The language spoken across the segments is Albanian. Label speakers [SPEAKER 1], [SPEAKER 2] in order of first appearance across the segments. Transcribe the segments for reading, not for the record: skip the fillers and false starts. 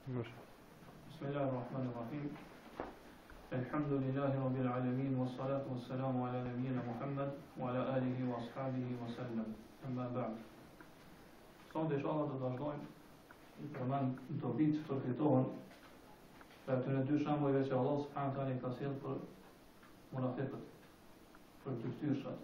[SPEAKER 1] بسم الله الرحمن الرحيم. الحمد لله رب العالمين والصلاة والسلام على نبينا محمد وعلى آله وأصحابه وسلم. أما بعد. Sot inshallah do të vazhdojmë përmend dobit që përfitohen për ato dy shembujve që Allah subhanahu wa taala i ka sjellë për munafiqët, për dy ftyrëshat.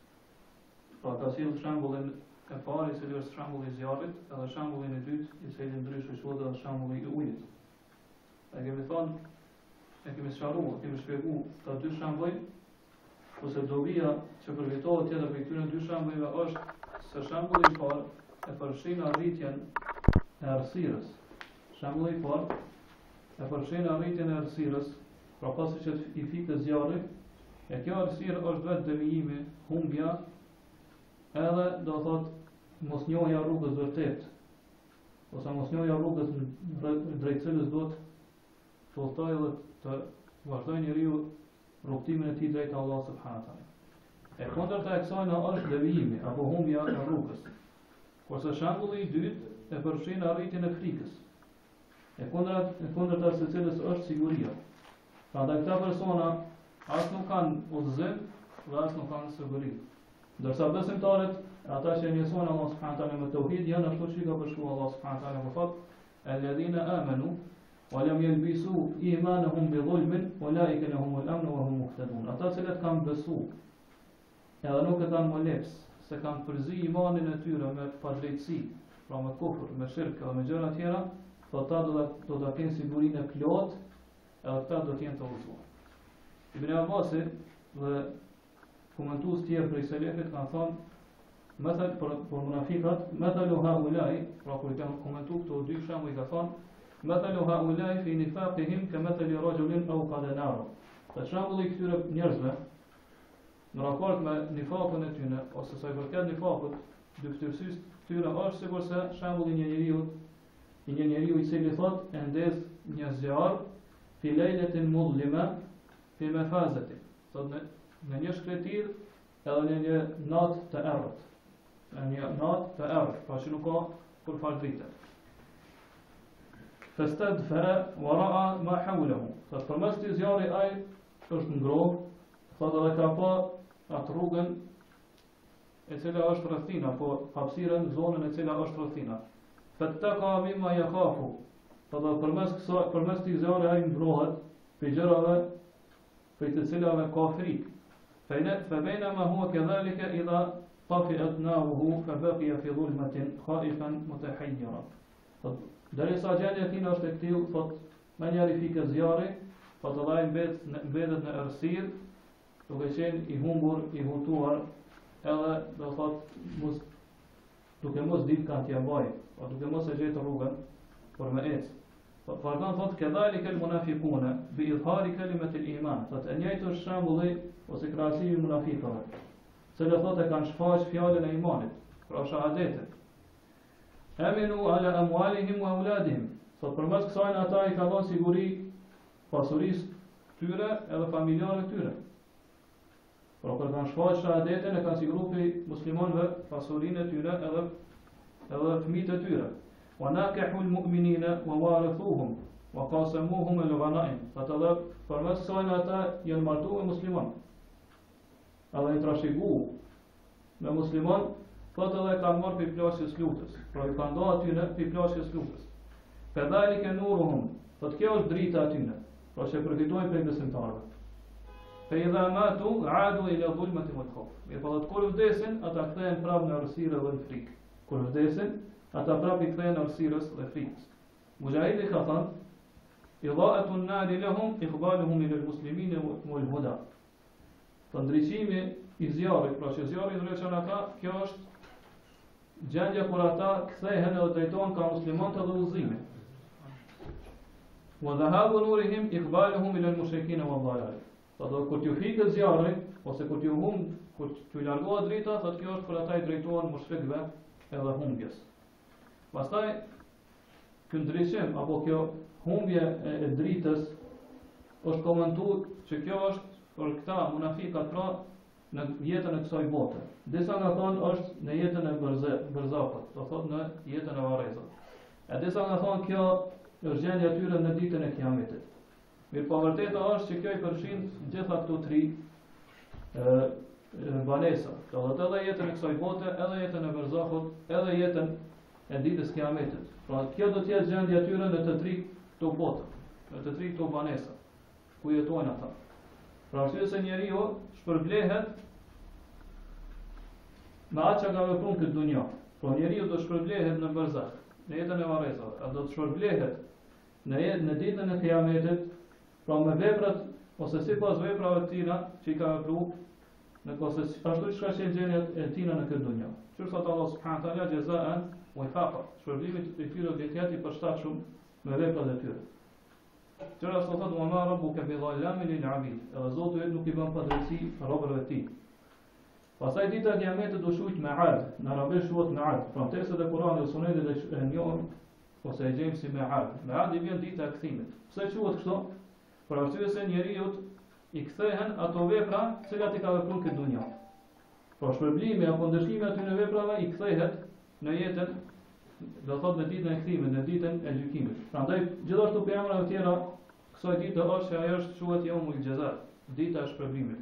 [SPEAKER 1] Pra ka sjellë shembullin e parë, i cili është shembulli i zjarrit, edhe shembullin e dytë, i cili ndryshe quhet edhe shembulli i ujit. E kemi thënë, e kemi sqaruar, kemi shpjeguar këta dy shembuj, ose dobia që përfitohet tjetër për këtyre dy shembujve është se shembulli i parë e përfshin arritjen e errësirës. Shembulli i parë e përfshin arritjen e errësirës, pra pasi që i fikë zjarri, e kjo errësirë është vetë devijimi, humbja, edhe do thot mosnjohja rrugës vërtet, ose mosnjohja rrugës drejt cilës do të udhtoj dhe të vazhdojë njeriu rrugtimin e tij drejt Allah subhanahu wa taala. E kundërta e kësaj është devijimi apo humbja e rrugës. Kurse shembulli i dytë e përfshin arritjen e frikës. E kundërta së cilës është siguria. Prandaj këta persona as nuk kanë udhëzim dhe as nuk kanë siguri. Ndërsa besimtarët, ata që njësojnë Allah subhanahu wa taala me tauhid, janë ashtu që ka përshkruar Allah subhanahu wa taala më thotë: "Alladhina amanu wa lam yalbisu imanahum bi dhulmin, ulaika lahumul amnu wa hum muhtadun." Ata që kanë besuar, edhe nuk e kanë moleps, se kanë përzi imanin e tyre me padrejtësi, pra me kufër, me shirk dhe me gjëra tjera, ata do ta kenë sigurinë e plot, edhe ata do të jenë të udhëzuar. Ibn Abbasi dhe komentues tjerë prej selefit kanë thonë, mesel për munafiqat, methalu haulai, pra kur kanë komentuar këto dy shembuj ka thonë, methalu haulai fi nifaqihim ka methali rajulin aw qad nar. Për shembulli këtyre njerëzve në raport me nifakun e tyre, ose sa i përket nifakut, dy ftyrësisë tyre është sikurse shembulli i një njeriu i cili thotë e ndez një zjarr fi lejletin mudlima fi mafazati. Thotë në një shkretir edhe në një natë të errët. Në një natë të errët, pra që nuk ka kur fal drite. Fastadfa wa ra'a ma hawlahu. Thotë përmes këtij zjarri ai është ngrohtë, thotë edhe ka pa atë rrugën e cila është rrethina, apo hapësirën, zonën e cila është rrethina. Fattaqa mimma yakhafu. Thotë përmes këtij zjarri ai ngrohet për gjërave për të cilave ka frikë. فبينما هو كذلك إذا طفئت ناره فبقي في ظلمة خائفا متحيرا. Derisa gjendja e tij është e tillë, thot, më njëri fikë zjarri, thot Allah mbetet në errësirë, duke qenë i humbur, i hutuar, edhe do thot duke mos ditë kanë t'ia bajë, o duke mos e gjetë rrugën për me ecë. Vazhdon thot kedhalika al-munafiquna bi idhari kalimat al-iman. Thot e njëjtë është shembulli ose krahasimi i munafiqëve, se thotë kanë shfaq fjalën e imanit, pra shahadetin. Aminu ala amwalihim wa auladihim. Thot përmes kësaj ata i kanë dhënë siguri pasurisë tyre edhe familjarëve tyre. Pra kur kanë shfaq shahadetin e kanë siguruar për muslimanëve pasurinë e tyre edhe fëmijët e tyre. وَنَاكَحُوا الْمُؤْمِنِينَ وَوَارِثُوهُمْ وَقَاسَمُوهُمْ الْغَنَائِمَ. Ata edhe përmes kësaj ata janë martuar me musliman. Edhe i trashëguar me musliman, thotë edhe kanë marrë për plasjes lutës. Pra i kanë dhënë atyre për plasjes lutës. Fadhalika nuruhum. Thotë kjo është drita atyre, pra që përfitojnë prej besimtarëve. Fa idha matu aadu ila dhulmati wal khawf. Mirë, kur vdesin, ata kthehen prapë në errësirë dhe në frikë. Kur vdesin, ata prapë i kthehen errësirës dhe frikës. Mujahidi ka thënë: "Idha'atu an-nari lahum iqbaluhum ila al-muslimin wal huda." Të ndriçimi i zjarrit, pra që zjarri ndriçon ata, kjo është gjendja kur ata kthehen edhe drejtohen ka muslimanët dhe udhëzimit. Wa dhahabu nurihim iqbaluhum ila al-mushrikin wal-dhalal. Thotë kur t'ju fikë zjarri ose kur t'ju largohet drita, thotë kjo është kur ata i drejtohen mushrikëve edhe humbjes. Pastaj ky ndriçim apo kjo humbje e dritës është komentuar që kjo është për këta munafiqat pra në jetën e kësaj bote. Disa nga thonë është në jetën e berzakut, do thotë në jetën e varrezës. E disa nga thonë kjo është gjendja e tyre në ditën e Kiametit. Mirë po vërteta është që kjo i përfshin gjitha këto tri banesa, edhe jetën e kësaj bote, edhe jetën e barzahut, edhe jetën e ditës Kiametit. Pra kjo do të jetë gjendja e tyre në të tri këto bote, në të tri këto banesa, ku jetojnë ata. Pra arsye se njeriu shpërblehet me atë që ka vepruar këtë dunjë. Pra njeriu do shpërblehet në barzah, në jetën e varrezave, a do të shpërblehet në ditën e Kiametit, pra me veprat ose sipas veprave të tina që i ka vepruar në ose ashtu siç ka qenë gjendja e tina në këtë dunjë. Që thot Allah subhanahu wa taala jazaan wifaqa, shpërblimit i tyre do të jetë i përshtatshëm me veprat e tyre. Qëra sot thot wa ma rabbuka bi dhallamin lil abid, edhe Zoti yt nuk i bën padrejti robërve të tij. Pastaj dita e Kiametit do shujt me ad, në arabisht quhet me'ad. Pra tekstet e Kuranit dhe Sunetit e njohur ose e gjejmë si me'ad. Me'ad i vjen dita e kthimit. Pse quhet kështu? Për arsye se njeriu i kthehen ato vepra të cilat i ka vepruar këtë dunjë. Pra shpërblimi apo ndëshkimi aty në veprave i kthehet në jetën, do thotë në ditën e kthimit, në ditën e gjykimit. Prandaj gjithashtu për emra të tjera kësaj dite është se ajo është quhet yaumul jaza, dita e shpërblimit.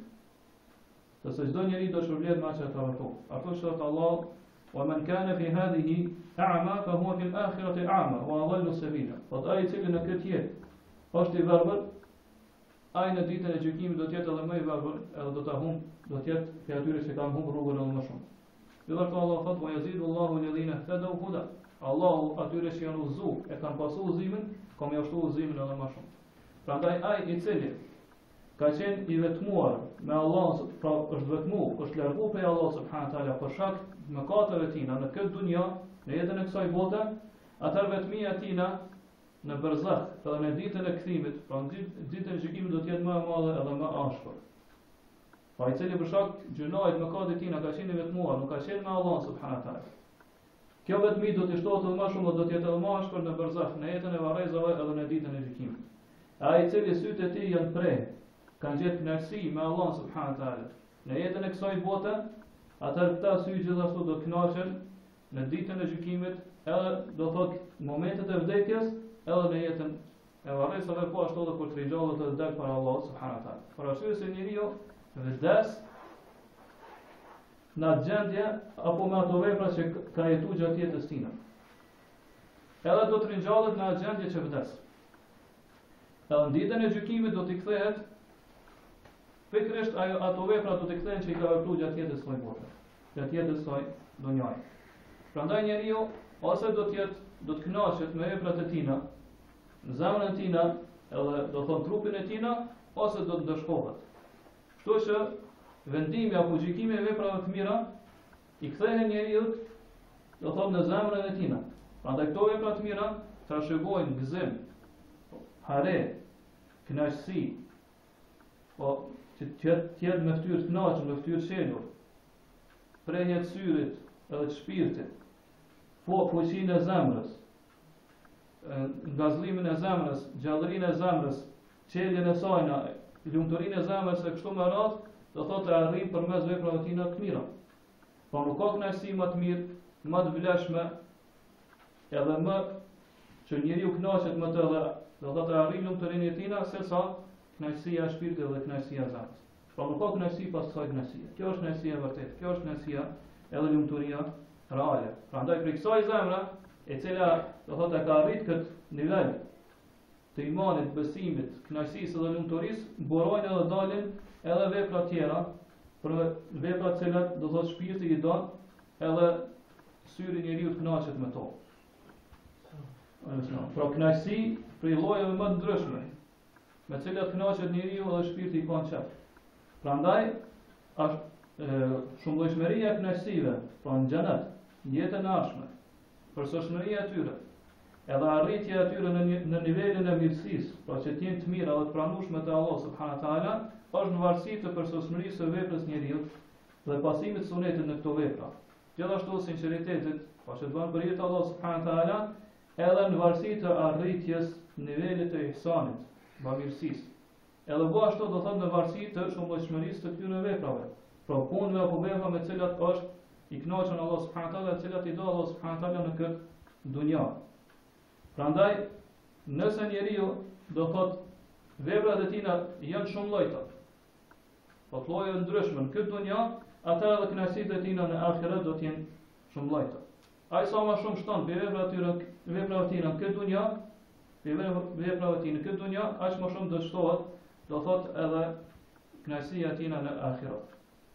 [SPEAKER 1] Sepse çdo njeri do shpërblet me atë që ka vepruar. Ato thot Allah: "Wa man kana fi hadhihi a'ma fa huwa fil akhirati a'ma wa adallu sabila." Po ai i cili në këtë jetë është i verbër, ai në ditën e gjykimit do të jetë edhe më i verbër, edhe do ta humb, do të jetë për atyre që kanë humbur rrugën edhe më shumë. Gjithashtu Allah thot: "Wa yazidu Allahu alladhina ihtadaw huda." Allahu atyre që janë udhëzuar, e kanë pasur udhëzimin, ka më ushtu udhëzimin edhe më shumë. Prandaj ai i cili ka qenë i vetmuar me Allah, pra është vetmuar, është larguar prej Allah subhanahu wa taala për shkak të mëkateve tina në këtë dunjë, në jetën e kësaj bote, atëherë vetmia e tina në barzakh, edhe në ditën e kthimit, pra në ditën e gjykimit do të jetë më e madhe edhe më ashpër. Pa i cili për shkak gjunait mëkatit tina ka qenë i vetmuar, nuk ka qenë me Allah subhanahu wa taala. Kjo vetmi do të shtohet edhe më shumë dhe do të jetë edhe më ashpër në barzakh, në jetën e varrezave edhe në ditën e gjykimit. Ai i cili sytë e tij janë prej, kanë gjetë kënaqësi me Allah subhanahu wa taala në jetën e kësaj bote, atëherë këta sy gjithashtu do të kënaqen në ditën e gjykimit, edhe do thotë momentet e vdekjes, edhe në jetën e varrezave, po ashtu edhe kur të ringjallet të dal para Allah subhanahu wa taala. Por arsye se njeriu vdes në gjendje apo me ato vepra që ka jetuar gjatë jetës tina. Edhe do të ringjallet në gjendje që vdes. Edhe në ditën e gjykimit do t'i kthehet pikërisht ato vepra do t'i kthehen që i ka vepruar gjatë jetës së bote, gjatë jetës së dunjës. Prandaj njeriu ose do të kënaqet me veprat e tina, në zemrën e tina, edhe do thon trupin e tina, ose do të dëshkohet. Kështu që vendimi apo gjykimi i veprave të mira i kthehen njeriu, do thon në zemrën e tina. Prandaj këto vepra të mira trashëgojnë gëzim, hare, kënaqësi, po që të jetë me fytyrë të kënaqur, me fytyrë të shenjur, prehje të syrit edhe të shpirtit, fuqinë e zemrës, ngazëllimin e zemrës, gjallërinë e zemrës, çeljen e saj, lumturinë e zemrës e kështu me radhë, do thotë arrim përmes veprave tina të mira. Po nuk ka kënaqësi më të mirë, më të vlefshme, edhe më që njeriu kënaqet me të dhe do thotë arrim lumturinë e tina sesa kënaqësia e shpirtit dhe kënaqësia e zemrës. Po nuk ka kënaqësi pas kësaj kënaqësie. Kjo është kënaqësia e vërtetë, kjo është kënaqësia edhe lumturia reale. Prandaj për kësaj zemra, e cila do thotë ka arrit këtë nivel të imanit, besimit, kënaqësisë dhe lumturisë, burojnë edhe dalin edhe vepra tjera, për vepra të cilat do thotë shpirti i don, edhe syri njeriu të kënaqet me to. Pra kënaqësi për llojeve më të ndryshme, me të cilat kënaqet njeriu dhe shpirti i ka qef. Prandaj shumëllojshmëria e kënaqësive, pra në xhenet, në jetën e ardhshme, përsosmëria e tyre, edhe arritja e tyre në nivelin e mirësisë, pra që të jenë të mira dhe të pranueshme te Allah subhanahu wa taala, është në varësi të përsosmërisë së veprës njeriu dhe pasimit të sunetit në këto vepra. Gjithashtu sinqeritetit, pa që të bën për hir të Allah subhanahu wa taala, edhe në varësi të arritjes nivelit të ihsanit, bamirësisë. Edhe po ashtu do thotë në varësi të shumëllojshmërisë të këtyre veprave, pra punëve apo veprave me të cilat është i kënaqur Allah subhanahu wa taala, të cilat i do Allah subhanahu wa taala në këtë dunjë. Prandaj Nëse njeriu do thot veprat e tina janë shumë llojta, po lloje ndryshme në këtë dunja, atëherë edhe kënaqësitë e tina në ahiret do të jenë shumë llojta. Ai sa më shumë shton për veprat e tina në këtë dunja, veprat e tina në këtë dunja, aq më shumë do shtohet, do thot edhe kënaqësia e tina në ahiret.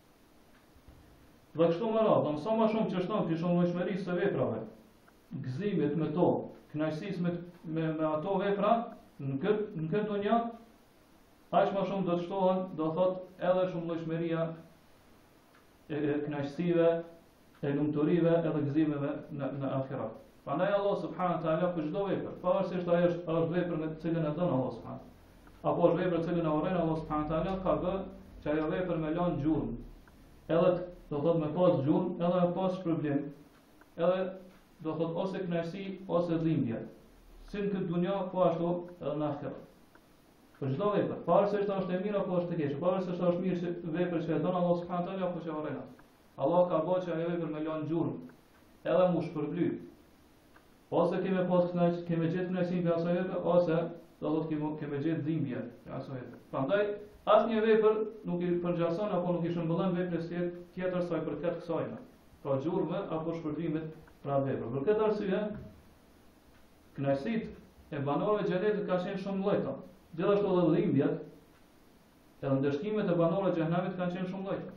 [SPEAKER 1] Dhe kështu më radhë, sa më shumë që shton për shumëllojshmërisë së veprave, gëzimit me to, kënaqësisë me ato vepra në këtë dunja, aq më shumë do të shtohen, do thot edhe shumëllojshmëria e kënaqësive, e lumturive edhe gëzimeve në ahiret. Prandaj Allah subhanahu wa taala për çdo vepër, pavarësisht ajo është vepër me të cilën e don Allah subhanahu, apo është vepër të cilën e urren Allah subhanahu wa taala, ka bë që ajo vepër me lën gjurmë. Edhe do thot me pas gjurmë, edhe me pas shpërblim, edhe do thot ose kënaqësi ose dhimbje. Si në këtë dunja, po ashtu edhe në ahiret. Për çdo vepër, pavarësisht është e mirë apo është e keqe, pavarësisht është mirë që vepër që e don Allah subhanahu wa taala apo që urren. Allah ka bërë që ajo vepër me lën gjurmë, edhe mu shpërbly. Ose keme gjetë kënaqësinë për asaj vepre, ose do thot keme gjetë dhimbje për asaj vepre. Prandaj asnjë vepër nuk i përgjason apo nuk i shëmbëllon veprës tjetër sa i përket kësaj. Pra gjurmë apo shpërblimet për atë vepër. Për këtë arsye, kënaqësitë e banorëve të xhenetit kanë qenë shumë llojta. Gjithashtu edhe dhimbjet, edhe ndëshkimet e banorëve të xhenemit kanë qenë shumë llojta.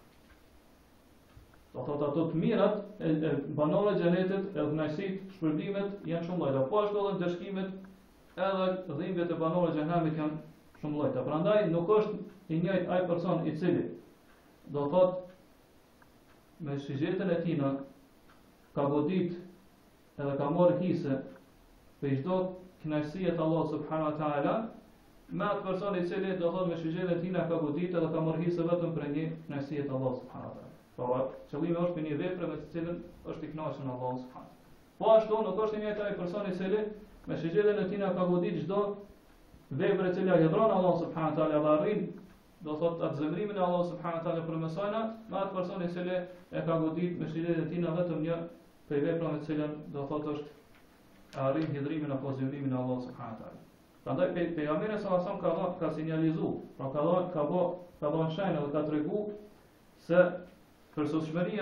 [SPEAKER 1] Do thot ato të mirat e banorëve të xhenetit, edhe kënaqësitë, shpërblimet janë shumë llojta. Po ashtu edhe ndëshkimet edhe dhimbjet e banorëve të xhenemit janë shumë llojta. Prandaj nuk është i njëjtë ai person i cili do thot me shigjetën e tina ka godit edhe ka marrë hise për çdo kënaqësi të Allah subhanahu wa taala, me atë person i cili do thot me shigjetën e tina ka godit edhe ka marrë hise vetëm për një kënaqësi të Allah subhanahu wa taala. Por qëllimi është për një vepër me të cilën është i kënaqur Allah subhanahu. Po ashtu nuk është i njëjtë ai person i cili me shigjetën e tina ka godit çdo vepër e cila i dhron Allah subhanahu wa taala dhe arrin do thot atë zemrimin e Allah subhanahu wa taala për mesajna, me atë person i cili e ka godit me shigjetën e tina vetëm një prej veprave të cilën do thot është arrin hidhrimin apo zemrimin e Allah subhanahu wa taala. Prandaj pejgamberi sallallahu alaihi wasallam ka sinjalizuar, pra ka dhënë shenjë dhe ka treguar se përsosmëria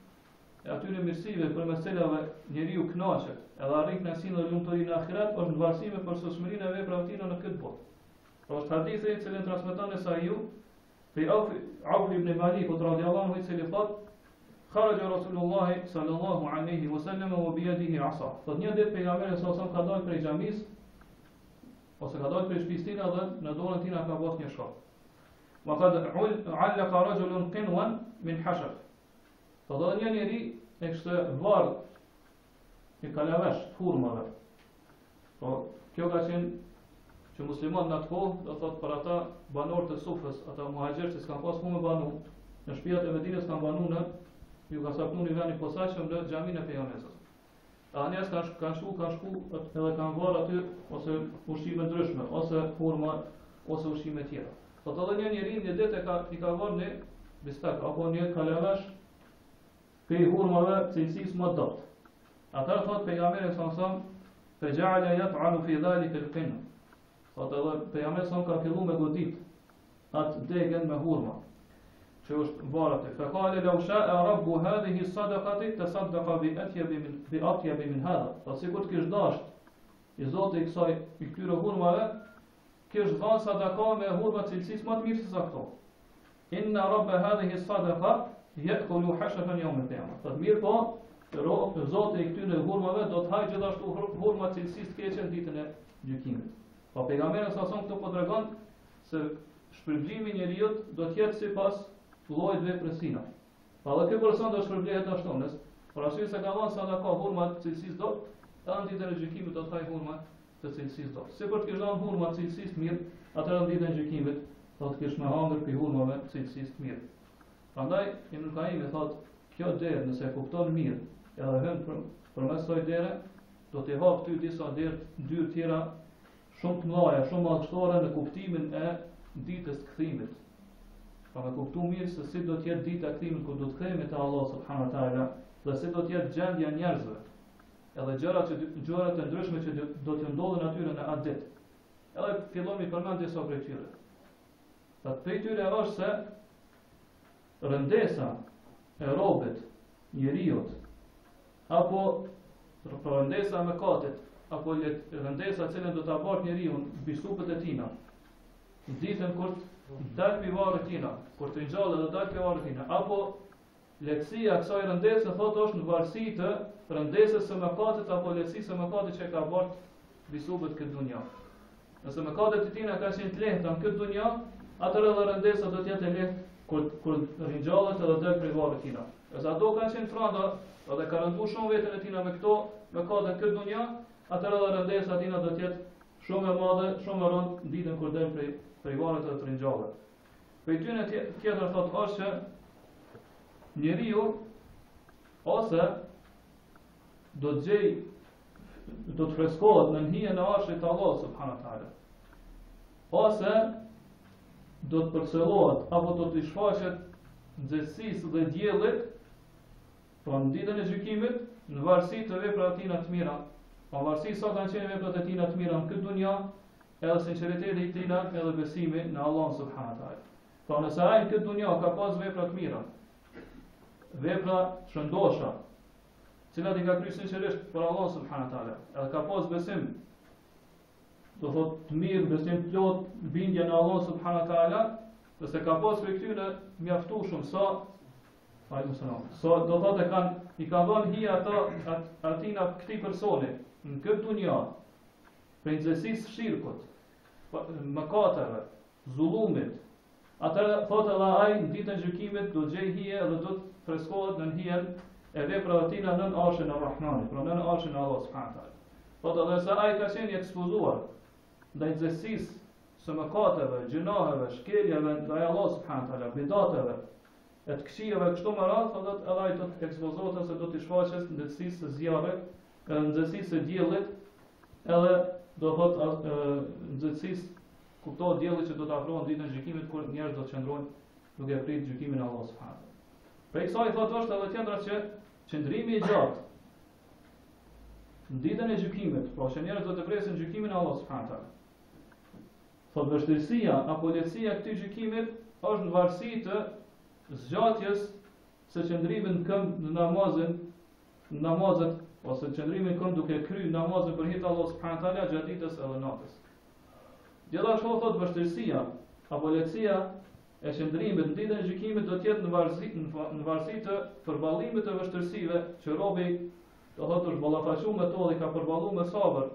[SPEAKER 1] e atyre mirësive për mes cilave njeriu kënaqet, edhe arrin kënaqësinë dhe lumturinë në ahiret, është në varësi me përsosmërinë e veprave të tina në këtë botë. Pra është hadithi i cili transmeton Nesaiu pe Auf ibn Malik radhiyallahu anhu, i cili thot: "Kharaja Rasulullah sallallahu alaihi wasallam wa bi yadihi 'asa." Thot një ditë pejgamberi sallallahu alaihi wasallam ka dalë prej xhamisë ose ka dalë prej shtëpisë tina dhe në dorën tina ka bërë një shok. Wa qad 'allaqa rajulun qinwan min hashab. Thot edhe një njeri e kishte varr një kalavesh të hurmave. Po kjo ka qenë që muslimat në atë kohë, do thot për ata banorët e Sufës, ata muhaxherët që s'kan pas ku me banu, në shtëpiat e Medinës kanë banu në ju ka sapnu një vend i posaçëm në xhamin e pejgamberit. Njerëz kanë shku edhe kanë varr aty ose ushqime ndryshme, ose hurma, ose ushqime tjera. Thot edhe një njeri një ditë i ka varr një bistak apo një kalavesh prej hurmave cilësisë më dot. Atëherë thot pejgamberi sallallahu alajhi wasallam, "Fa ja'ala yat'anu fi dhalika al-qin." Thot edhe pejgamberi sallallahu ka filluar me godit atë degën me hurma që është varr aty. Fa qala law sha'a rabbu hadhihi as-sadaqati tasaddaqa bi atyab min hadha. Po sikur të kish dash i Zoti i këtyre hurmave, kish dhënë sadaka me hurma cilësisë më të mirë se sa këto. Inna rabba hadhihi as-sadaqa ya'kulu hashafan yawm al-qiyamah. Thot mirë po, Zoti i këtyre hurmave do të hajë gjithashtu hurma cilësisë të keqe në ditën e gjykimit. Po pejgamberi sa son këto po tregon se shpërblimi i njeriu do të jetë sipas llojit veprës sina. Pa edhe ky person do shpërblehet ashtu, nëse por arsye se ka dhënë sadaka hurma cilësisë do, edhe në ditën e gjykimit do të hajë hurma të cilësisë do. Sikur të kish dhënë hurma cilësisë mirë, atëherë në ditën e gjykimit do të kish më hangër për hurmave cilësisë mirë. Prandaj Ibn Qayyim thotë, kjo derë nëse e kupton mirë, edhe hyn përmes kësaj dere, do të hap ty disa dy tjera shumë të mëdha, shumë madhështore në kuptimin e ditës të kthimit. Pra me kuptu mirë se si do të jetë dita e kthimit kur do të kthehemi te Allah subhanahu wa taala, dhe si do të jetë gjendja e njerëzve edhe gjërat e ndryshme që do t'ju ndodhin atyre në atë ditë. Edhe fillon mi përmend disa prej tyre. Prej tyre është se rëndesa e robit, njeriut, apo rëndesa e mëkatit, apo rëndesa cilën do ta bart njeriu mbi supët e tina, ditën kur dal pi varret tina, kur të ngjallë do dal pi varret tina, apo lehtësia e kësaj rëndese thotë është në varësi të rëndesës së mëkatit apo lehtësisë së mëkatit që ka bart mbi supët këtë dunja. Nëse mëkatet e tina ka qenë të lehta në këtë dunja, atëherë edhe rëndesa do të jetë e lehtë kur ringjallet edhe del prej varrit tina. Nëse ato kanë qenë franda edhe ka rëndu shumë veten e tina me këto mëkate këtë dunja, atëherë edhe rëndesa tina do të jetë shumë e madhe, shumë e rëndë ditën kur del prej varrit edhe të ringjallet. Prej tyre tjetër thotë është që njeriu ose do të freskohet në hijen e arshit të Allahut subhanahu wa taala, ose do të përcjellohet apo do të shfaqet nxehtësisë dhe diellit, po në ditën e gjykimit, në varësi të veprave tina të mira, pa varësi sa kanë qenë veprat e tina të mira në këtë dunja, edhe sinqeriteti i tina, edhe besimi në Allah subhanahu wa taala. Po nëse ai në këtë dunja ka pas vepra të mira, vepra shëndosha, cilat i ka kryer sinqerisht për Allah subhanahu wa taala, edhe ka pas besim, do thotë të mirë, besim plot, bindje në Allah subhanahu wa taala, nëse ka pas për këtyre mjaftueshëm sa do thotë i ka dhënë hija atina këtij personi në këtë dunja, për nxehtësisë shirkut, mëkateve, zullumit, atëherë thotë edhe ai në ditën e gjykimit do gjej hije dhe do të freskohet në hijen e veprave tina nën arshin e Rahmanit, pra nën arshin e Allah subhanahu wa taala. Thotë edhe se ai ka qenë i ekspozuar ndaj nxehtësisë së mëkateve, gjinaheve, shkeljeve ndaj Allah subhanahu wa taala, bidateve, e të këqijave kështu me radhë, thotë edhe ai do të ekspozohet ose do të shfaqet nxehtësisë së zjarrit, nxehtësisë së diellit, edhe do thotë nxehtësisë kuptohet dielli që do të afrohen ditën e gjykimit kur njerëzit do të qëndrojnë duke pritur gjykimin e Allahut subhanahu wa taala. Për kësaj thotë është edhe tjetra që qëndrimi i gjatë në ditën e gjykimit, pra që njerëzit do të presin gjykimin e Allahut subhanahu wa taala. Thotë vështirësia apo lehtësia e këtij gjykimit është në varësi të zgjatjes së qëndrimit në këmbë në namazet ose qëndrimit në këmbë duke kryer namazin për hir të Allahut subhanahu wa taala gjatë ditës edhe natës. Gjithashtu thotë vështirësia apo lehtësia e qëndrimit në ditën e gjykimit do të jetë në varësi të përballimit të vështirësive që robi do thotë është ballafaqur me to dhe ka përballuar me sabër.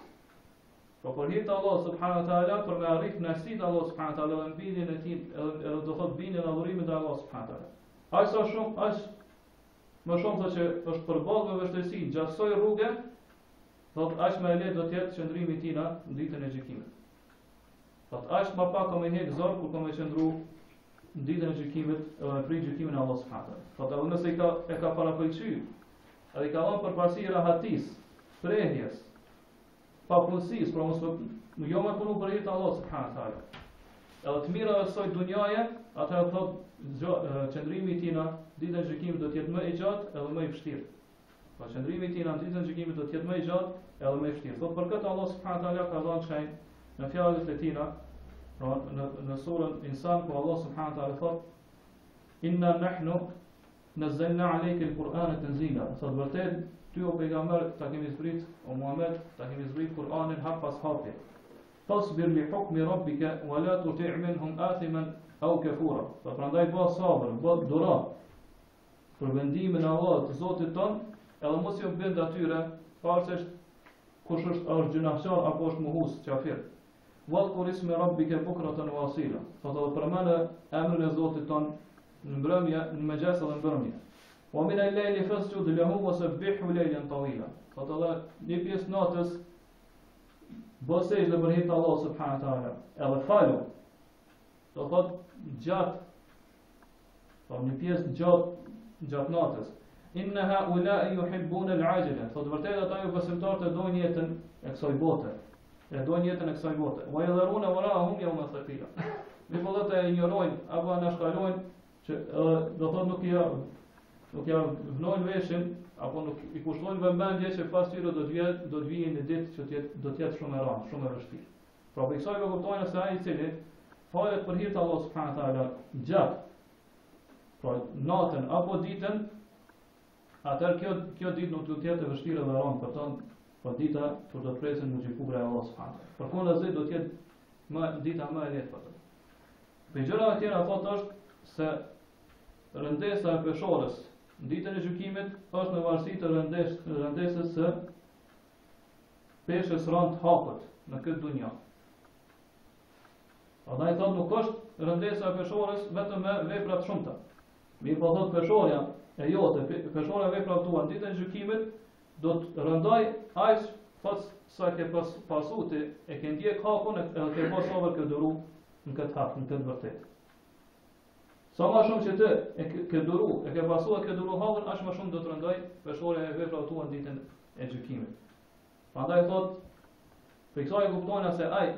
[SPEAKER 1] Po për hir të Allahut subhanahu wa taala për me arrit kënaqësitë e Allahut subhanahu wa taala dhe bindjen e tij, edhe do thotë bindjen e adhurimit të Allahut subhanahu wa taala. Aq sa shumë, aq më shumë thotë që është përballë me vështirësi gjatë kësaj rruge, thotë aq më e lehtë do të jetë qëndrimi i tij në ditën e gjykimit. Thotë aq më pak më hek zor kur ka më qëndru në ditën e gjykimit edhe prit gjykimin e Allahut subhanahu wa taala. Thotë edhe nëse e ka parapëlqyer, edhe ka dhënë përparësi rahatis, prehjes, pa punësisë, pra mos jo më punu për hir të Allahut subhanahu wa taala. Edhe të mirave të kësaj dunjaje, atëherë thotë qëndrimi i tij në ditën e gjykimit do të jetë më i gjatë edhe më i vështirë. Pa qëndrimi i tij në ditën e gjykimit do të jetë më i gjatë edhe më i vështirë. Thotë për këtë Allah subhanahu wa taala ka dhënë shenjë në fjalët e tij, pra në surën Insan ku Allah subhanahu wa taala thotë inna nahnu nazzalna alayka al-Qur'ana tanzila. Thotë vërtet ty o pejgamber ta kemi zbrit, o Muhammed ta kemi zbrit Kur'anin hap pas hapi. Fasbir li hukmi rabbika wa la tuti' minhum athiman aw kafura. Po prandaj bëj sabër, bëj durat për vendimin e Allahut të Zotit ton, edhe mos ju bënd atyre pavarësisht kush është gjunahçar apo është mohues kafir. Wadhkur isma rabbika bukratan wa asila. Thotë përmend emrin e Zotit ton në mbrëmje, në mëngjes edhe në mbrëmje. Wa min al-layli fasjud lahu wasabbihu laylan tawila. Thotë edhe një pjesë natës bëj sejdë për hir të Allahut subhanahu wa taala. Edhe falu. Do thotë gjatë, po një pjesë gjatë natës. Inna haula'i yuhibbuna al-'ajala. Thotë vërtet ata ju besimtarët e dojnë jetën e kësaj bote. E dojnë jetën e kësaj bote. Wa yadharuna wara'ahum yawma thaqila. Mi po të injorojnë apo na shkalojnë që do thotë nuk ja vnojnë veshin apo nuk i kushtojnë vëmendje që pas tyre do të vijë një ditë që do të jetë shumë e rëndë, shumë e vështirë. Pra për kësaj do kuptojnë se ai i cili falet për hir të Allahut subhanahu wa taala gjatë, pra natën apo ditën, atëherë kjo ditë nuk do të jetë e vështirë dhe e rëndë për ton, po dita kur do të presin muxhifura e Allahut subhanahu wa taala. Përkundazi do të jetë dita më e lehtë për të. Për gjëra të tjera thotë është se rëndesa e peshorës në ditën e gjykimit është në varësi të rëndesës së peshës rënd hapët në këtë dunja. Prandaj thotë nuk është rëndesa e peshorës vetëm me vepra të shumta. Mirë po thotë peshorja e jote, peshorja e veprave tua në ditën e gjykimit do të rëndoj aq sa ke pasuti e ke ndjek hakun e ke pasur ke duru në këtë hak, në këtë vërtet. Sa më shumë që ti e ke duru, e ke pasur ke duru hakun, aq më shumë do të rëndoj peshorja e veprave tua në ditën e gjykimit. Prandaj thotë, për kësaj e kuptojnë se ai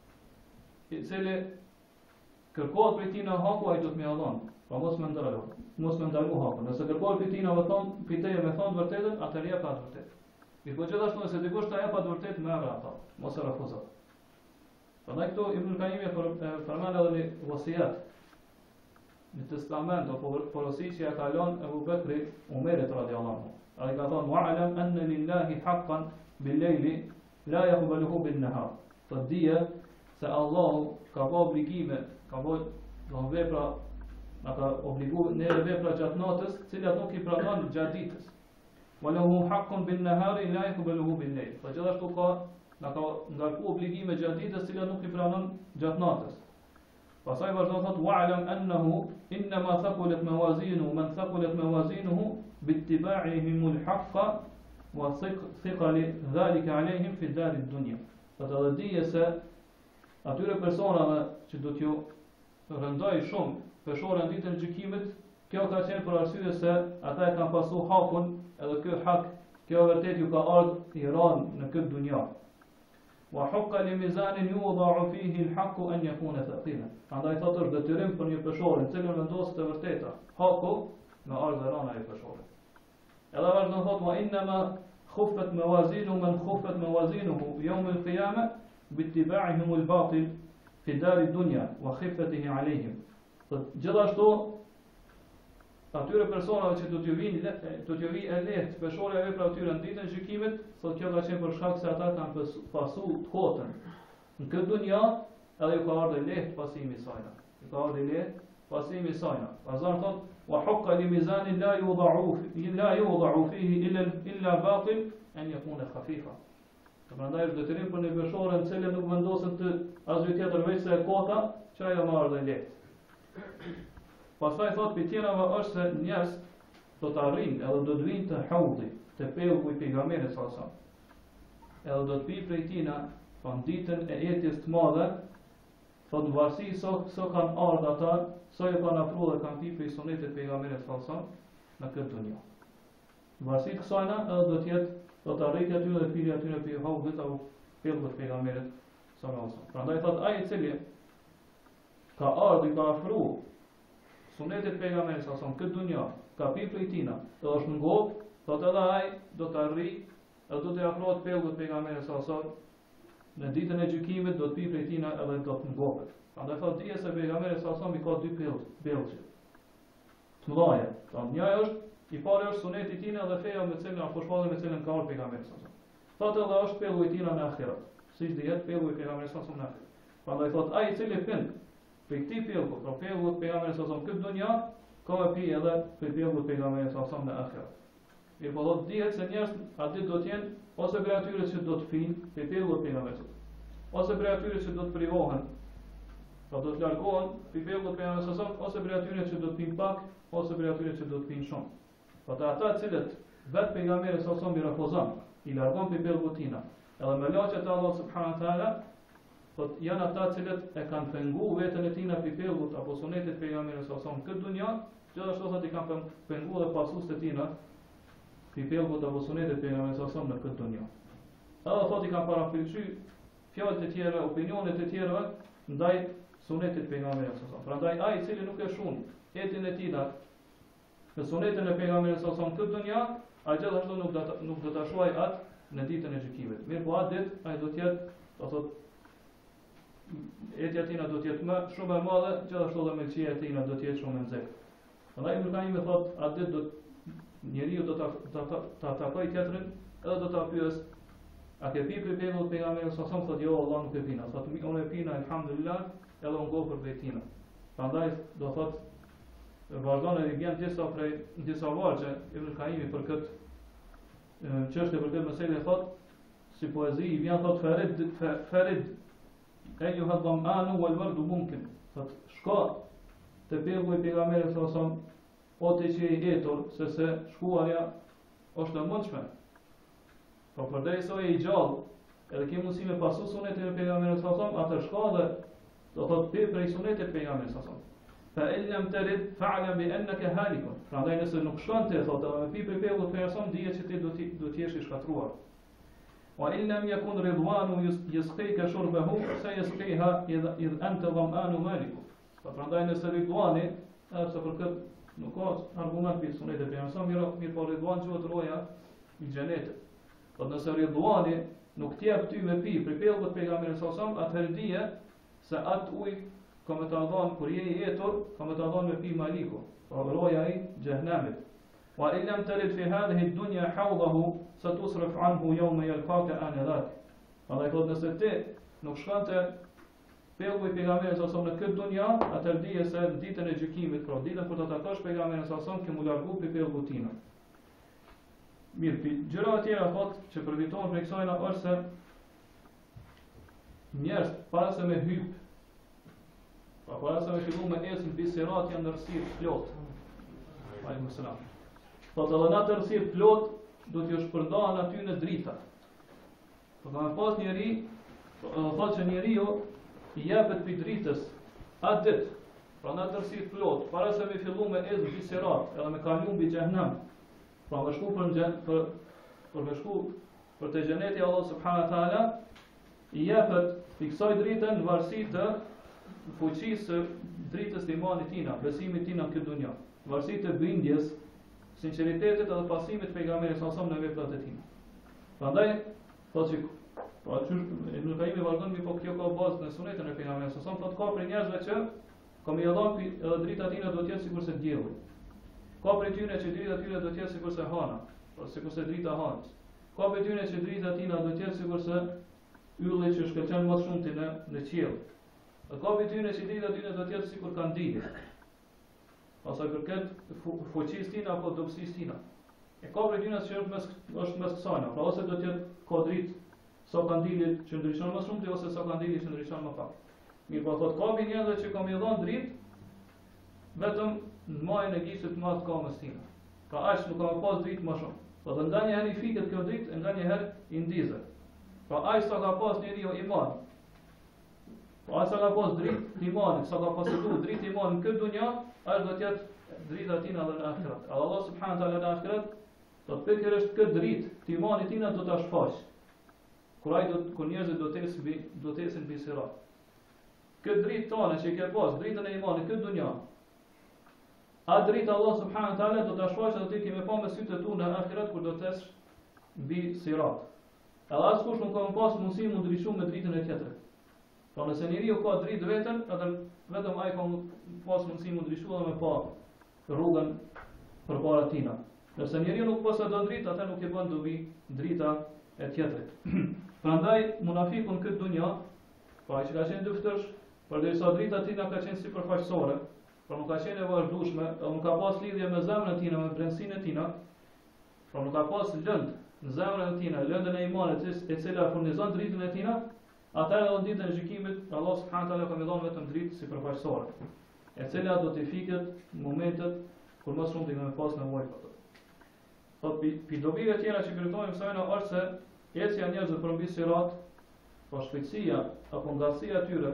[SPEAKER 1] i cili kërkohet prej tij në haku, ai do të më allon. Pa mos më ndalu hakun. Nëse kërkohet prej tij në vëton, piteje me thon vërtetën, atëherë jep atë vërtet. Mi po gjithashtu nëse dikush ta jep atë vërtet me avra ata, mos e refuzo. Prandaj këtu Ibn Qayyim përmend edhe një wasiat në testament apo porosi që ja ka lënë Abu Bekri Umerit radhiyallahu anhu. Ai ka thënë wa'lam anna lillahi haqqan bil-layli la yaqbaluhu bin-nahar. Po dia se Allahu ka bërë obligime, ka bërë vepra, na ka obliguar në vepra gjatë natës, të cilat nuk i pranon gjatë ditës. Wa lahu haqqun bin-nahari la yaqbaluhu bil-layl. Po gjithashtu na ka ngarku obligime gjatë ditës, të cilat nuk i pranon gjatë natës. Pastaj vazhdon thotë wa'lam annahu inma thaqulat mawazinuhu man thaqulat mawazinuhu biittiba'ihim al-haqqa wa thiqali dhalika alayhim fi dar ad-dunya. Edhe dije se atyre personave që do t'ju rëndoj shumë peshore në ditën e gjykimit, kjo ka qenë për arsye se ata e kanë pasu hakun, edhe ky hak, kjo vërtet ju ka ardhur i rënë në këtë dunja. Wa hukka li mizanin yudha'u fihi al-haqqu an yakuna thaqila. Prandaj thotë është detyrim për një peshore, në cilën vendoset të vërteta. Haku me ardhë rëna e peshore. Edhe vazhdon thotë wa innama khuffat mawazinuhu man khuffat mawazinuhu yawm al-qiyamah biittiba'ihim al-batil fi dar ad-dunya wa khiffatihi 'alayhim. Gjithashtu atyre personave që do t'ju vi e lehtë peshorja e veprave tyre në ditën e gjykimit, thotë kjo ka qenë për shkak se ata kanë pasu të kotën në këtë dunja, edhe ju ka ardhur lehtë pasimi i saj. Ju ka ardhur lehtë pasimi i saj. Azar thotë wa hukka li mizanin la yudha'u fihi illa batil an yakuna khafifa. Prandaj është detyrim për një peshore në cilën nuk vendoset të asgjë tjetër veç se kota, që ajo më ardhur lehtë. Pastaj thot për tjerave është se njerëz do të arrijnë edhe do të vinë të haudhi, të pellgu i pejgamberit sallallahu alajhi wasallam. Edhe do të pi prej tina në ditën e jetës të madhe, thot në varësi so kanë ardhur ata, so ju kanë afruar dhe kanë pi prej sunetit pejgamberit sallallahu alajhi wasallam në këtë dunjë. Në varësi të kësajna edhe do të arrijë aty dhe pili aty në pi haudhit apo pellgut të pejgamberit sallallahu alajhi wasallam. Prandaj thot ai i cili ka ardhur ka afruar sunetit pejgamberit sallallahu alajhi wasallam këtë dunja, ka pi prej tina, dhe është në ngop, thotë edhe ai do të arrijë, edhe do të afrohet pellgut pejgamberit sallallahu alajhi wasallam në ditën e gjykimit, do të pi prej tina edhe do të ngopet. Prandaj thotë dije se pejgamberi sallallahu alajhi wasallam i ka dy pellgje të mëdha. Pra një është i pari është suneti i tij dhe feja me cilën apo shpallja me cilën ka ardhur pejgamberi sallallahu alajhi wasallam. Thotë edhe është pellgu i tij në ahiret, siç dihet pellgu i pejgamberit sallallahu alajhi wasallam në ahiret. Prandaj thotë ai i cili pind për këtij pellgu, pra pellgu të pejgamberit sallallahu alajhi wasallam këtë dunja, ka me pi edhe për pellgu të pejgamberit sallallahu alajhi wasallam në ahiret. Mirë po thotë dihet se njerëz aty do të jenë ose për atyre që do të pinë për pellgu të pejgamberit, ose për atyre që do të privohen, pra do të largohen për pellgu të pejgamberit sallallahu alajhi wasallam, ose për atyre që do të pinë pak, ose për atyre që do të pinë shumë. Po ata të cilët vetë pejgamberi sallallahu alajhi wasallam i refuzon, i largon për pellgut tina, edhe me laçet e Allah subhanahu wa taala, thot janë ata të cilët e kanë pengu veten e tina pi pellgut apo sunetit pejgamberit sallallahu alajhi wasallam këtë dunja, gjithashtu thot i kanë pengu dhe pasuesit e tina pi pellgut apo sunetit pejgamberit sallallahu alajhi wasallam në këtë dunja. Edhe thot i kanë parafilçy fjalët e tjera, opinionet e tjera ndaj sunetit pejgamberit sallallahu alajhi wasallam. Prandaj ai i cili nuk e shun jetën e tina në sunetin e pejgamberit sallallahu alajhi wasallam këtë dunja, ai gjithashtu nuk do ta shuaj atë në ditën e gjykimit. Mirë, po atë ditë ai do të jetë, do thotë, etja tina do të jetë më shumë e madhe, gjithashtu edhe melçia e tina do të jetë shumë e nxehtë. Prandaj Ibn Qayyim thotë, atë ditë njeriu do ta takoj tjetrin, edhe do ta pyes, a ke pi për pejgamberin pejgamberin sa son thotë jo, Allah nuk e pina. Thotë unë e pina alhamdulillah, edhe unë go për vetina. Prandaj do thotë vazhdon edhe vjen disa vargje Ibn Qayyim për këtë çështje, për këtë meselë thotë, si poezi i vjen thotë ferid ejuha dhamanu wal wardu mumkin. Thotë shko te pegu i pejgamberit sa son, o ti që i etur, se shkuarja është e mundshme. Po përderisa je i gjallë, edhe ke mundësi me pasu sunetin e pejgamberit sa son, atë shko dhe do thotë pi prej sunetit e pejgamberit sa son. Fa in lam tarid fa'lam bi annaka halikun. Prandaj nëse nuk shkon ti thotë edhe me pi prej pegut pejgamberit, dije që ti do të jesh i shkatruar. Wa in lam yakun ridwanu yasqika shurbahu sayasqiha idh anta dhamanu maliku. Prandaj nëse ridwani, sepse për këtë nuk ka argument për sunetin e pejgamberit, mirë po ridwan quhet roja i xhenetit. Po nëse ridwani nuk t'jep ty me pi për pegut pejgamberit sa son, atëherë dije se atë ujë ka me ta dhënë kur je i etur, ka me ta dhënë me pi maliku, po roja i xhehenamit. Wa in lam tarid fi hadhihi ad-dunya hawdahu satusraf anhu yawma yalqaka anadhak. Prandaj thotë nëse ti nuk shkon te pegu i pejgamberit sa son në këtë dunja, atëherë dije se në ditën e gjykimit, pra ditën kur do ta takosh pejgamberin sa son, ke mu largu pi pegut tina. Mirë, gjëra të tjera thotë që përfitojnë prej kësaj është se njerëz para se me hyp, para se me fillu me ecën mbi sirat janë në rësirë plot. Aleikum selam. Thotë edhe në atë rësirë plot do t'ju shpërndahen aty në drita. Po ka me pas njeri, thotë që njeriu i jepet pi dritës atë ditë, pra në atë rësirë plot, para se me fillu me ecën mbi sirat, edhe me kalu mbi xhehenam. Pra me shku për të xheneti Allah subhanahu wa taala, i jepet i kësaj drite në varësi të fuqisë së dritës të imanit tina, besimit tina në këtë dunja, në varësi të bindjes, sinqeritetit edhe pasimit pejgamberit sa son në veprat e tina. Prandaj thotë që Ibn Qayyim vazhdon mi po kjo ka bazë në sunetin e pejgamberit sa son, thotë ka për njerëzve që ka me dhënë edhe drita tina do të jetë sikurse dielli. Ka për tyre që drita tyre do të jetë sikurse hana, ose sikurse drita hanës. Ka për tyre që drita tina do të jetë sikurse ylli që shkëlqen më shumë në qiell. Dhe ka për tyre që drita tyre do të jetë sikur kandili. Ose përket fuqisë tina apo dobësisë tina. E ka për tyre që është mes kësajna, pra ose do të jetë ka dritë sa kandilit që ndryshon më shumë ose sa kandilit që ndryshon më pak. Mirë, po thotë ka për njerëzve që ka më dhënë dritë vetëm në majën e gisit të madh kamës tina. Pra aq nuk ka më pas dritë më shumë. Po dhe nganjëherë i fiket kjo dritë, nganjëherë i ndizet. Pra aq sa ka pas njeriu iman. Po aq sa ka pas dritë imanit, sa ka posëdu dritë imanit në këtë dunja, aq do të jetë drita tina edhe në ahiret. Allah subhanahu wa taala në ahiret do të pikërisht këtë dritë të imanit tina do ta shfaq. Kur njerëzit do të ecin mbi sirat. Këtë dritë tonë që i ke pas, dritën e imanit këtë dunja, a dritë Allah subhanahu wa taala do ta shfaqë aty që me pa me sytë tu në ahiret kur do të esh mbi sirat. Edhe askush nuk ka pas mundësi mu ndryshu me dritën e tjetër. Pra nëse njeriu ka dritë vetëm, vetëm ai ka pas mundësi mu ndryshu dhe me pa rrugën përpara tina. Nëse njeriu nuk posëdon dritë, atë nuk e bën dobi drita e tjetrit. Prandaj munafiku në këtë dunja, pra ai që ka qenë dyftësh, përderisa drita tina ka qenë sipërfaqësore, pra nuk ka qenë e vazhdueshme, nuk ka pas lidhje me zemrën e tina, me brendësinë e tina, pra nuk ka pas lënd në zemrën e tina, lëndën e imanit e cila furnizon dritën e tina, atëherë edhe në ditën e gjykimit Allah subhanahu wa taala ka më dhënë vetëm dritë sipërfaqësore, e cila do të fiket në momentet kur më shumë do të pas nevojë për to. Po pi dobive tjera që kërkojmë kësajna është se ecja e njerëzve për mbi sirat, po shpejtësia apo ngatësia e tyre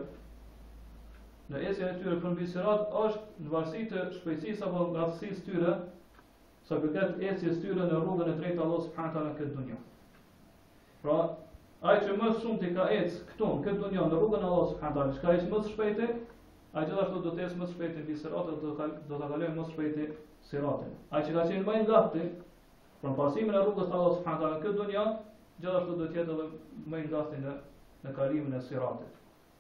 [SPEAKER 1] në ecjen e tyre për mbi sirat është në varësi të shpejtësisë apo ngatësisë tyre, sa përket ecjes tyre në rrugën e drejtë Allah subhanahu wa taala në këtë dunjë. Pra, ai që më shumë ti ka ecë këtu në këtë dunjë në rrugën e Allah subhanahu wa taala, çka ecë më së shpejti, ai gjithashtu do të ecë më së shpejti mbi sirat, do ta kalojë më së shpejti siratin. Ai që ka qenë më i ngapti, Për pasimin e rrugës të Allah subhanahu wa taala në këtë dunja, gjithashtu do të jetë edhe më i ngasti në kalimin e siratit.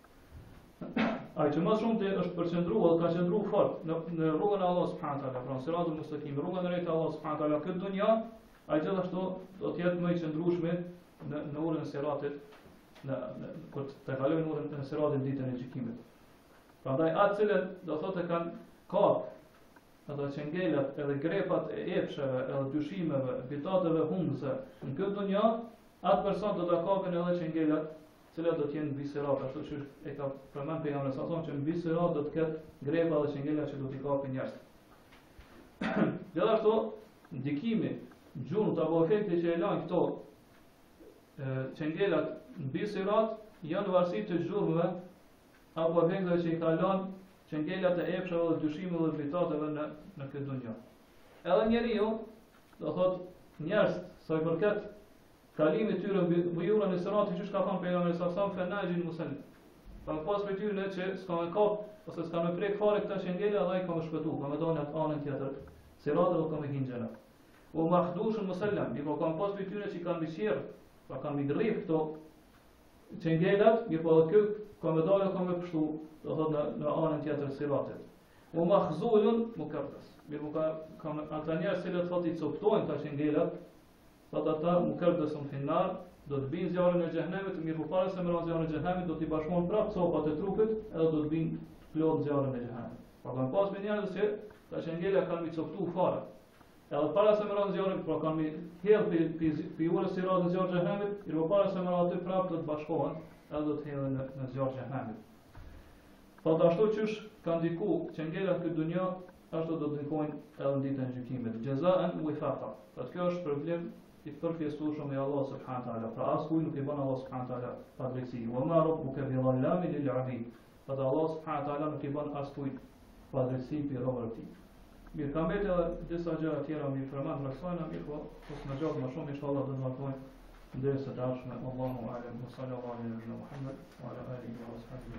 [SPEAKER 1] Ai që më shumë të është përqendruar, ka qendruar fort në rrugën e Allah subhanahu wa taala, pra siratul mustaqim, rrugën e drejtë e Allah subhanahu wa taala këtë dunja, ai gjithashtu do të jetë më i qëndrueshëm në urën e siratit, kur të kalojnë në urën e siratit ditën e gjykimit. Prandaj atë cilët do thotë kanë kap ato çengelat edhe grepat e epsheve, edhe dyshimeve, bitateve humbse në këtë dunja, atë person do ta kapin edhe çengelat, cilat do të jenë mbi sirat, ashtu që e ka përmend pejgamberi sa thonë që mbi sirat do të ketë grepa dhe çengela që do t'i kapin njerëzit. Gjithashtu ndikimi, gjunut apo efekti që e lajnë këto çengelat mbi sirat janë varësi të gjurmëve apo efekteve që i ka lënë çengelat e epshave dhe dyshimeve dhe bitateve në këtë dunja. Edhe njeriu, do thotë njerëz sa i përket kalimit tyre mbi urën e siratit, që ka thënë pejgamberi sa sa fenajin muslim. Pra pas për tyre që s'ka me kap ose s'ka me prek fare këta çengela dhe ai ka me shpëtu, ka me dalë atë anën tjetër. Siratit do ka me hinë xhenat. U mahdushun muslim, mirë ka pas për tyre që kanë biçir, pra kanë midrif këto çengelat, mirë po kë ka me dalë ka me pështu, do thotë në anën tjetër siratit. U mahzulun mukarras. Mirë ka ata njerëz që thotë i coptojnë këta çengelat, thotë ata mukarrasun finnar, do të binë zjarrin e xhenemit, mirë para se merron zjarrin e xhenemit do t'i bashkon prapë copat e trupit, edhe do të binë plot zjarrin e xhenemit. Pa kanë pas me njerëz që ta çengela kanë mi coptu fare. Edhe para se merron zjarrin, pra kanë mi hedh pi urës sirat në zjarrin e xhenemit, mirë para se merron aty prapë do të bashkohen, edhe do të hedhen në zjarrin e xhenemit. Thotë ashtu qysh kanë ndiku çengelat këtë dunjë, ashtu do të ndikojnë edhe në ditën e gjykimit. Jazaan wifaqa. Pra kjo është problem i përfjestueshëm i Allah subhanahu wa taala. Pra askuj nuk i bën Allah subhanahu wa taala padrejti. Wa ma rabbuka bi dhallamin lil 'abid. Pra Allah subhanahu wa taala nuk i bën askuj padrejti pi robëve të tij. Mirë, kam vetë edhe disa gjëra tjera mi përmend rrethojna, mirë po më gjatë më shumë inshallah do të vazhdojmë ndërsa dashme. Allahu a'lam. Sallallahu alaihi wa sallam Muhammad wa ala alihi wa sahbihi.